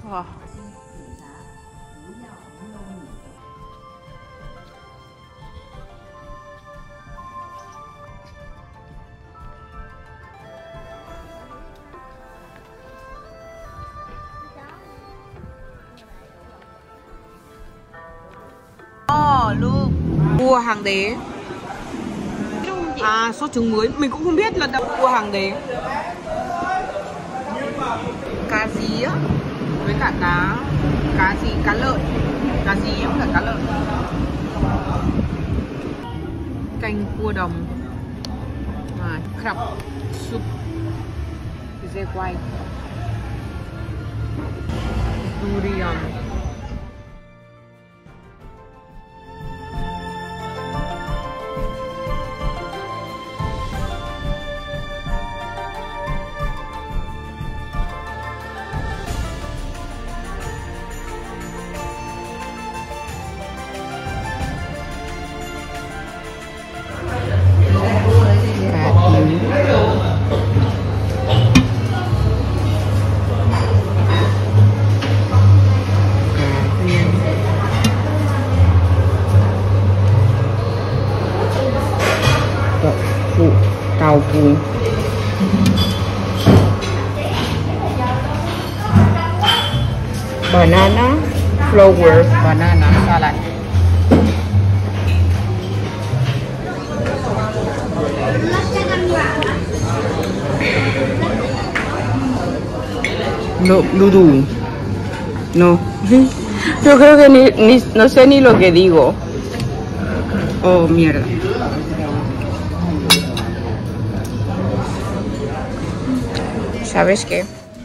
Wow. Luôn cua hàng đế. À, sốt trứng muối. Mình cũng không biết là đậu cua hàng đế. Cá gì á, với cả cá gì, cá lợn. Cá gì không phải cá lợn. Canh cua đồng. Crab soup. Dê quay. Durian. Tàu phụ. Banana flower. Banana salad. No, noodle. No. Yo creo que no sé ni lo que digo. Oh, mierda. ¿Sabes qué?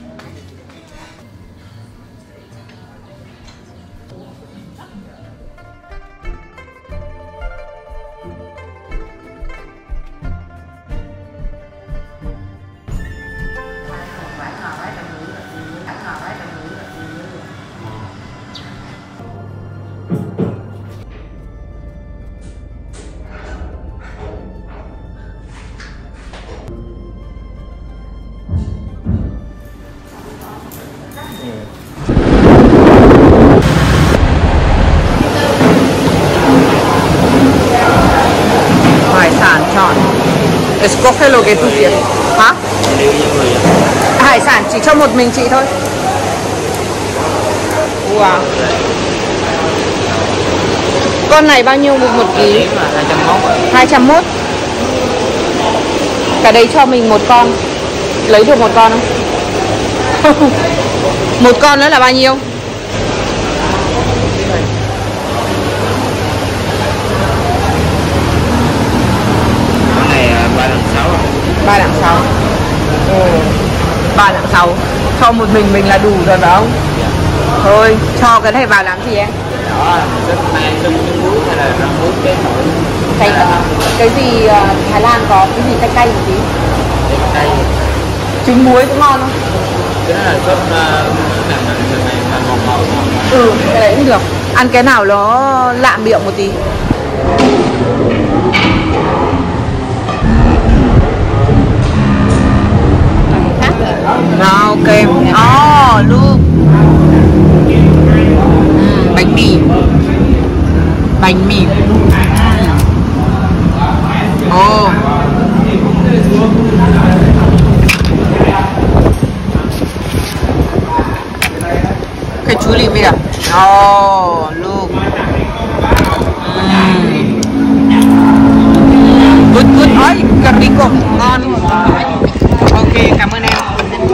Escoge lo que tú quieras. Hả? Hải sản chỉ cho một mình chị thôi. Wow. Con này bao nhiêu một ký? 201. Cả đấy cho mình một con. Lấy được một con không? Một con nữa là bao nhiêu? Ba lạng 6. 3 lạng 6. Cho một mình là đủ rồi phải không? Thôi, cho cái này vào làm gì em? Đó, rất mang trứng muối hay là rau muối cái gì Thái Lan có cái gì cay cay một tí? Cay. Trứng muối cũng ngon không? Cái đó là sốt màu. Ừ, cái đấy cũng được. Ăn cái nào nó lạ miệng một tí. Ok. Luôn. Bánh mì. Cái chú lì mira. Look. Good. Ôi, cà rico. Ngon. Ok, cảm ơn em.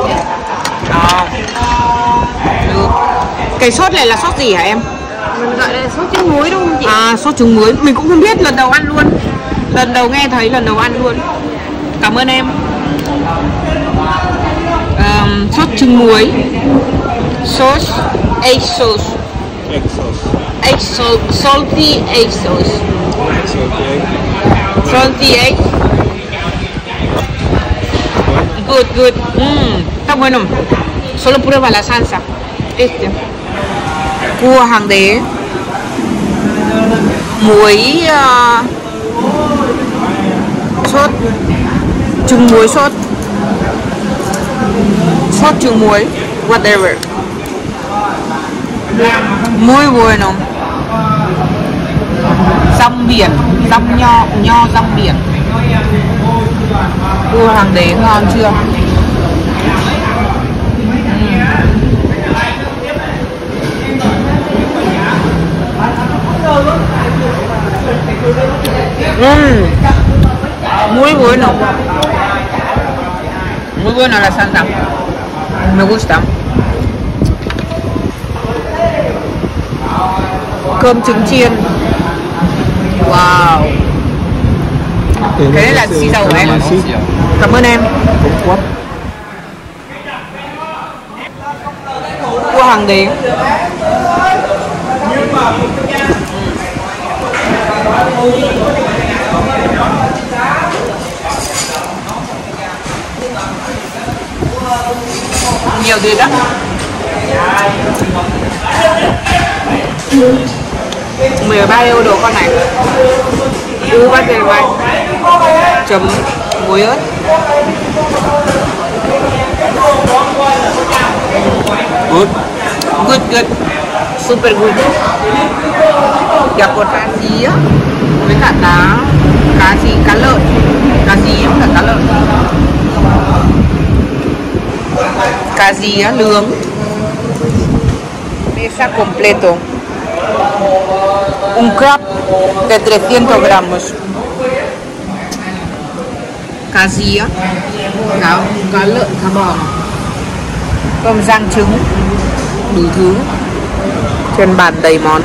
Cái sốt này là sốt gì hả em? Mình gọi là sốt trứng muối đúng không chị? À, sốt trứng muối. Mình cũng không biết, lần đầu ăn luôn. Lần đầu nghe thấy, lần đầu ăn luôn. Cảm ơn em. Sốt trứng muối. Sauce, egg sauce. Egg sauce. Salty egg sauce. Salty egg. Good. Está bueno. Solo prueba la salsa. Cua hàng đế. Muối sốt trứng muối, sốt trứng muối, whatever. Muy bueno. Rong biển, rong nho rong biển. Cua hoàng đế ngon chưa? Muy bueno. Muy buena la salsa. Me gusta. Cơm trứng chiên. Wow. Cái đấy là xì dầu của em. Cảm ơn em. Cua hoàng đế. Nhiều thịt đó. 13 euro con này. Bắt về vậy. Chấm muối ớt. Good. Super good. Dạ cột cá gì á. Với cả cá gì, cá lợn. Cá gì không phải cá lợn. Cá gì á, nướng. Mesa completo. Un crab de 300 gramos. Cá gì á, cá lợn, cá bò. Cơm rang trứng, đủ thứ. Trên bàn đầy món.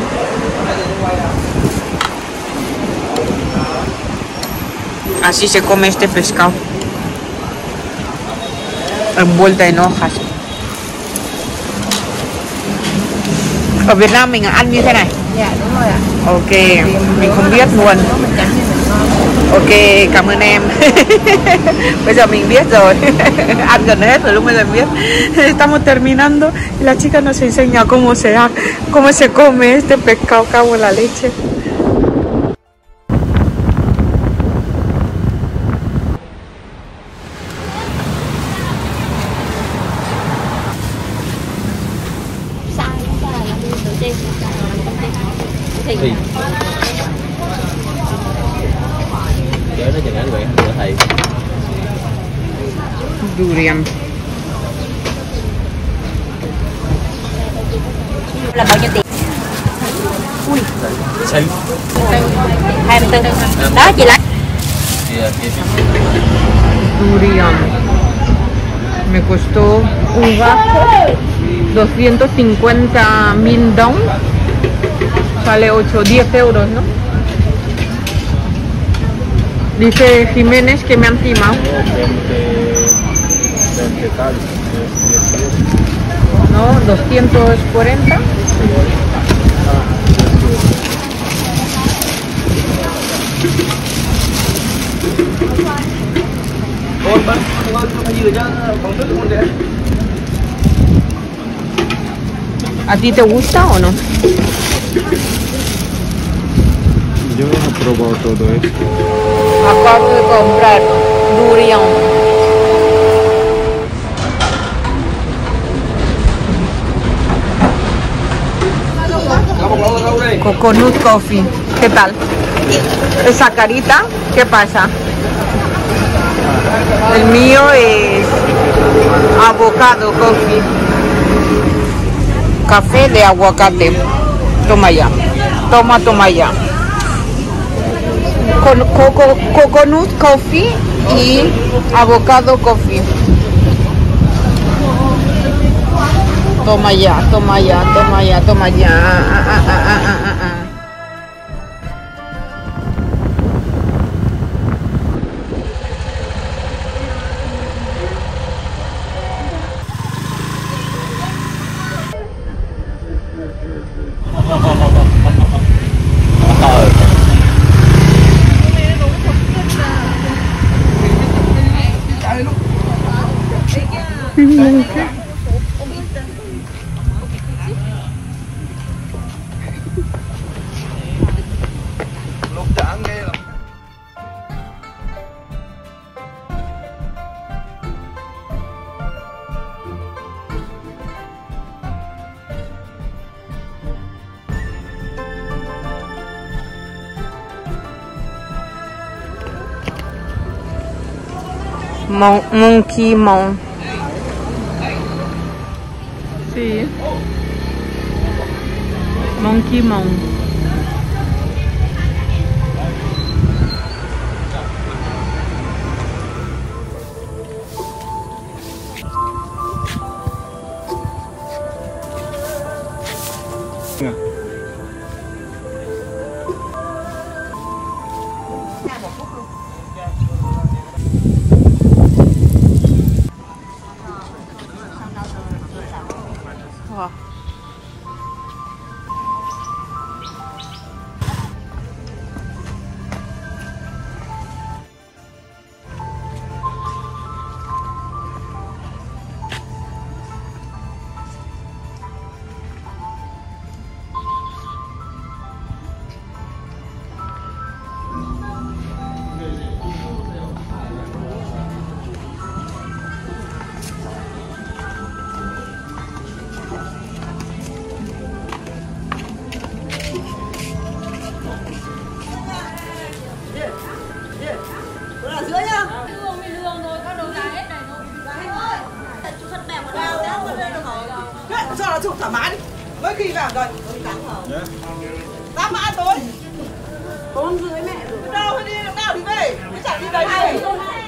Así se come este pescado. Envuelta en hojas. Ở Việt Nam mình ăn như thế này. Dạ đúng rồi ạ. Ok, mình không biết luôn. Ok, cảm ơn em. Bây giờ mình biết rồi. Ăn gần hết rồi lúc bây giờ biết. Estamos terminando y la chica nos enseña cómo se come este pescado, cago en la leche. Thì nhớ nó chừng án nguyện của thầy. Durian. Là bao nhiêu tiền? Ui. 24. Đó chị lấy. Durian. Me costó un vaso 250.000 dong. Sale 8-10 euros, ¿no? Dice Jiménez que me han timado. No, 240. ¿A ti te gusta o no? Yo he probado todo esto. Acabo de comprar durian. Coconut coffee. ¿Qué tal? Esa carita, ¿qué pasa? El mío es avocado coffee. Café de aguacate. Toma ya. Toma ya. Con coconut coffee y avocado coffee. Toma ya. Monkey mong. Sì. Monkey mong. Wow. Cho nó chụp thoải mái đi. Mỗi khi vào rồi. Tám mã tối. 4 rưỡi mẹ rồi. Đâu đi, nào đi về. Cứ chẳng đi đấy đi.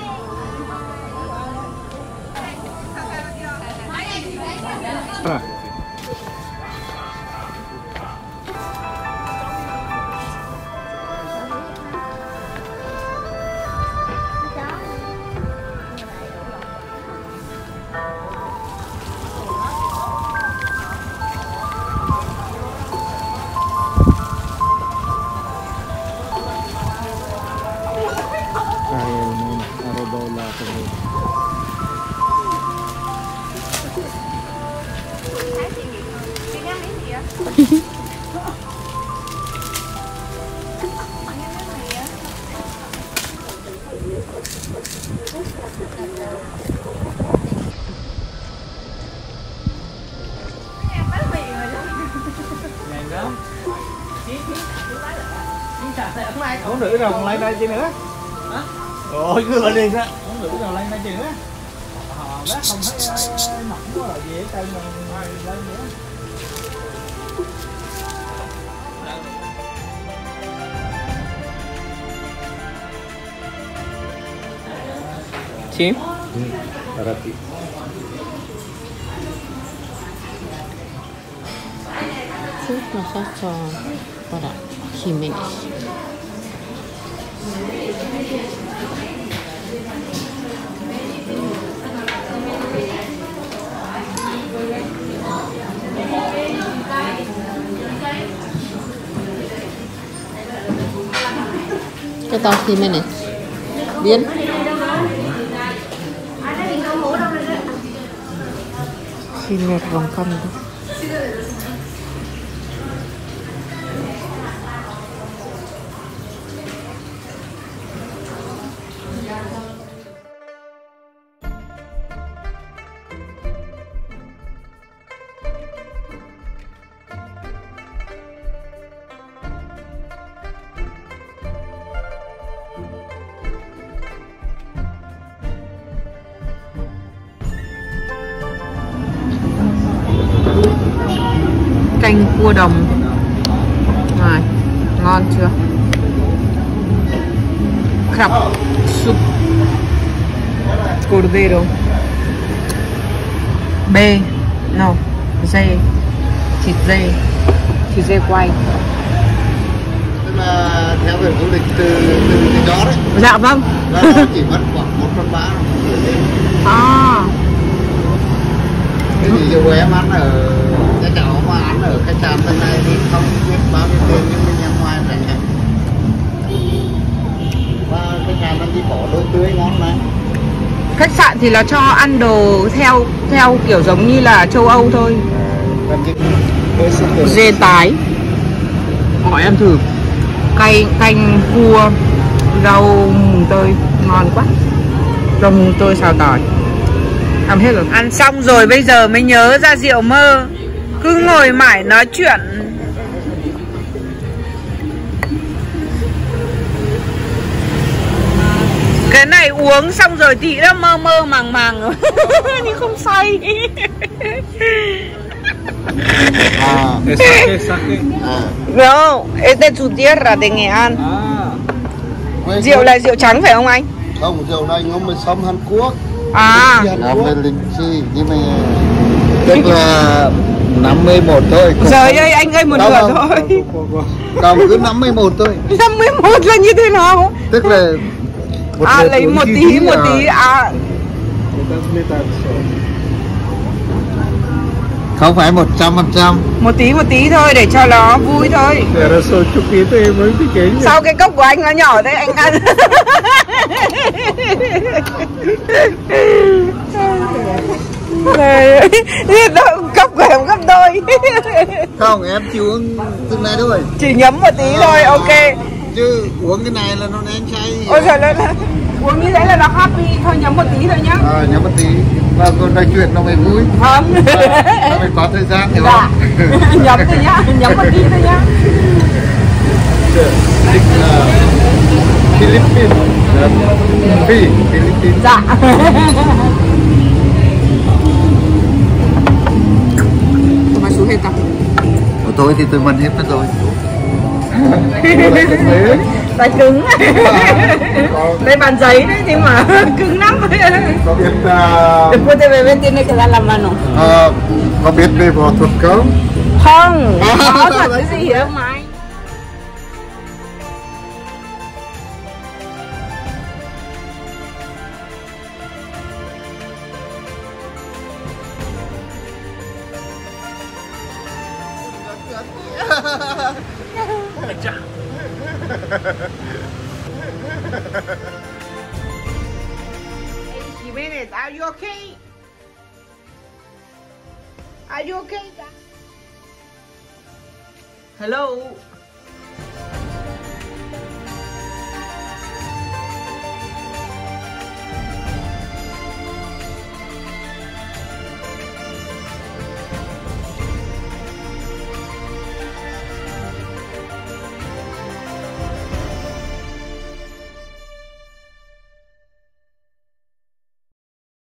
Uống rưỡi rồi còn lấy đây chi nữa. Hả? Rồi cứ lên đi đó. Uống rưỡi rồi lên đây chi nữa. Bác không thấy mỏng quá là gì hết trơn mà lên nữa. Sí. Para ti. Masacho para Jiménez. Cái to Jiménez. Biến. Jiménez vòng cong đó. Canh cua đồng này, ngon chưa? Crab soup cordero B no dê, thịt dê quay. Tức là theo về du lịch từ đó đấy. Dạ vâng. Nó chỉ mất khoảng 1/3. À. Cái gì dù em ăn ở cái cháu mà ăn ở khách sạn bên này thì không biết bao nhiêu tiền, nhưng mình ăn ngoài rẻ. Và khách sạn nó chỉ bỏ đồ tươi ngon này. Khách sạn thì là cho ăn đồ theo kiểu giống như là châu Âu thôi. Dê tái. Hỏi em thử. Canh cua, rau mùng tơi ngon quá. Rau mùng tơi xào tỏi. Ăn hết rồi. Ăn xong rồi bây giờ mới nhớ ra rượu mơ. Cứ ngồi mãi nói chuyện. Ok, Cái này uống xong rồi thì đã mơ mơ màng màng rồi. Nhưng không say. Es sake. No, es de su tierra, de Nghệ An. Rượu là rượu trắng phải không anh? Không, rượu này ngâm với sâm Hàn Quốc. À, Ngâm với linh chi, nhưng mà tức là 51 thôi. trời ơi anh ơi, một nửa thôi. Còn cứ 51 thôi. 51 là như thế nào? Tức là lấy một tí à. Không phải 100%. Một tí thôi để cho nó vui thôi. Era só chupito e muito pequeno. Sao cái cốc của anh nó nhỏ thế anh ăn? Cốc của em gấp đôi. Không, em chỉ uống từ này thôi. Chỉ nhấm một tí thôi, ok. Chứ uống cái này là nó nén say. Ôi trời ơi, uống như thế là nó happy. Thôi nhấm một tí thôi nhá. Nhắm một tí. Và còn nói chuyện nó mới vui. Không. Nó mới có thời gian hiểu Dạ. Nhấm thôi nhá, nhấm một tí thôi nhá. Philippines. Philippines. Dạ. Mà xuống hết cả. Của tôi thì tôi vẫn hết mất rồi. Tay cứng. Đây bàn giấy đấy nhưng mà cứng lắm. Có biết Después de beber tiene que dar la mano. có biết về võ thuật không? Không, có thật cái gì đâu mà anh. Jimenez, are you okay? Are you okay? Hello.